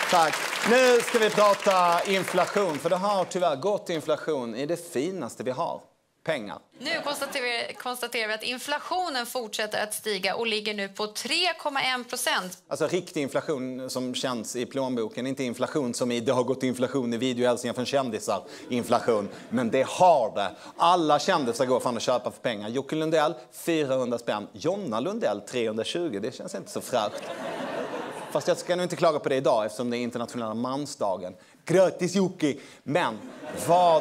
Tack. Nu ska vi prata inflation, för det har tyvärr gått inflation i det finaste vi har. Pengar. Nu konstaterar vi att inflationen fortsätter att stiga och ligger nu på 3,1%. Alltså riktig inflation som känns i plånboken, inte inflation som i det har gått inflation i videohälsningar från kändisar, inflation. Men det har det. Alla kändisar går fan att köpa för pengar. Jocke Lundell, 400 spänn. Jonna Lundell, 320. Det känns inte så fräscht. Fast jag ska nog inte klaga på det idag eftersom det är internationella mansdagen. Gratis Jocke! Men vad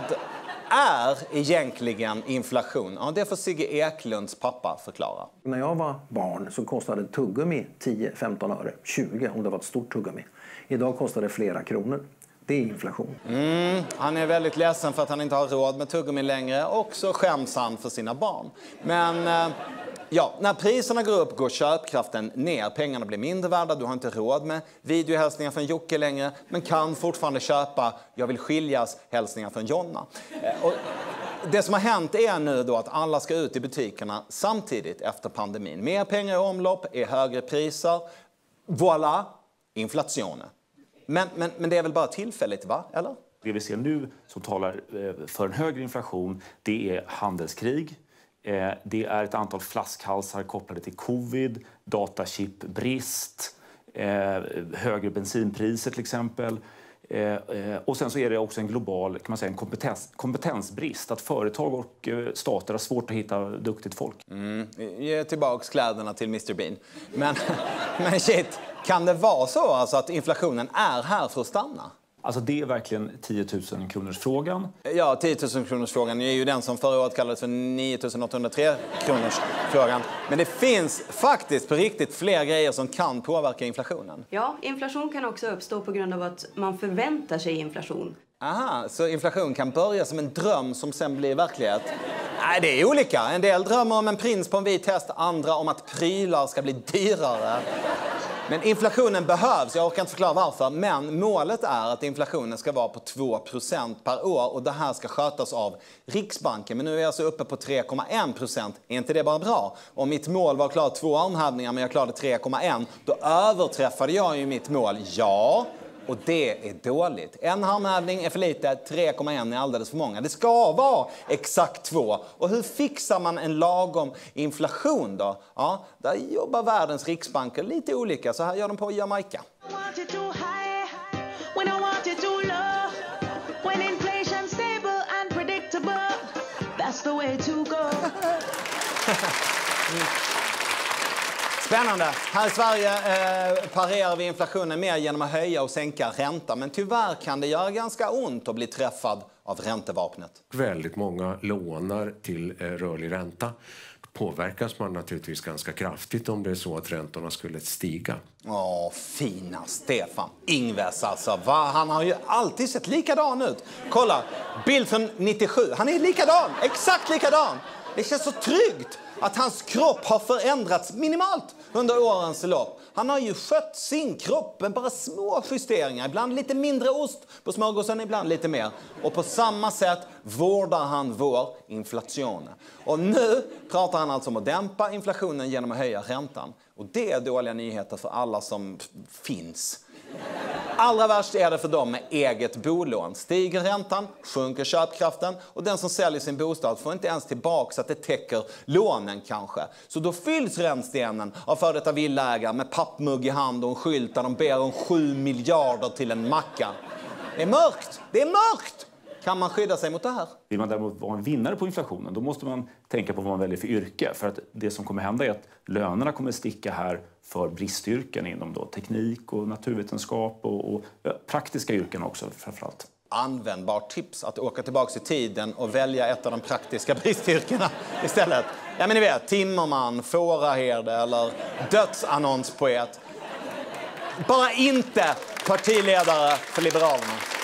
är egentligen inflation? Ja, det får Sigge Eklunds pappa förklara. När jag var barn så kostade tuggummi 10-15 öre, 20 om det var ett stort tuggummi. Idag kostar det flera kronor. Det är inflation. Han är väldigt ledsen för att han inte har råd med tuggummi längre och så skäms han för sina barn. Men ja, när priserna går upp går köpkraften ner. Pengarna blir mindre värda, du har inte råd med videohälsningar från Jocke längre, men kan fortfarande köpa jag vill skiljas hälsningar från Jonna. Och det som har hänt är nu då att alla ska ut i butikerna samtidigt efter pandemin. Mer pengar i omlopp, är högre priser. Voilà, inflationen. Men det är väl bara tillfälligt, va? Eller? Det vi ser nu som talar för en högre inflation, det är handelskrig. Det är ett antal flaskhalsar kopplade till covid, datachipbrist, högre bensinpriser till exempel. Och sen så är det också en global, kan man säga, en kompetensbrist. Att företag och stater har svårt att hitta duktigt folk. Ge tillbaks kläderna till Mr. Bean. Men shit, kan det vara så alltså att inflationen är här för att stanna? Alltså det är verkligen 10 000 kronors frågan. Ja, 10 000 kronors frågan är ju den som förra året kallades för 9 803 kronors frågan. Men det finns faktiskt på riktigt fler grejer som kan påverka inflationen. Ja, inflation kan också uppstå på grund av att man förväntar sig inflation. Aha, så inflation kan börja som en dröm som sen blir verklighet? Nej, det är olika. En del drömmer om en prins på en vit häst, andra om att prylar ska bli dyrare. Men inflationen behövs, jag orkar inte förklara varför, men målet är att inflationen ska vara på 2% per år och det här ska skötas av Riksbanken. Men nu är jag alltså uppe på 3,1%. Är inte det bara bra? Om mitt mål var klart 2 armhävningar men jag klarade 3,1, då överträffade jag ju mitt mål. Ja, och det är dåligt. En armhävning är för lite, 3,1 är alldeles för många. Det ska vara exakt 2. Och hur fixar man en lagom inflation då? Ja, där jobbar världens riksbanker lite olika. Så här gör de på Jamaica. Spännande. Här i Sverige parerar vi inflationen mer genom att höja och sänka ränta. Men tyvärr kan det göra ganska ont att bli träffad av räntevapnet. Väldigt många lånar till rörlig ränta. Då påverkas man naturligtvis ganska kraftigt om det är så att räntorna skulle stiga. Åh, fina Stefan Ingves alltså. Va? Han har ju alltid sett likadan ut. Kolla, bild från 97. Han är likadan, exakt likadan. Det känns så tryggt att hans kropp har förändrats minimalt under årens lopp. Han har ju skött sin kropp med bara små justeringar. Ibland lite mindre ost på smörgåsen, ibland lite mer. Och på samma sätt vårdar han vår inflation. Och nu pratar han alltså om att dämpa inflationen genom att höja räntan. Och det är dåliga nyheter för alla som finns. Allra värst är det för dem med eget bolån. Stiger räntan, sjunker köpkraften och den som säljer sin bostad får inte ens tillbaka så att det täcker lånen kanske. Så då fylls rännstenen av för detta villaägare med pappmugg i hand och en skylt där de ber om 7 miljarder till en macka. Det är mörkt! Det är mörkt! Kan man skydda sig mot det här? Vill man däremot vara en vinnare på inflationen, då måste man tänka på vad man väljer för yrke. För att det som kommer hända är att lönerna kommer sticka här för bristyrken inom då teknik och naturvetenskap och praktiska yrken också framförallt. Användbart tips att åka tillbaka i tiden och välja ett av de praktiska bristyrkena istället. Ja, men ni vet, timmerman, fåraherde eller dödsannonspoet. Bara inte partiledare för Liberalerna.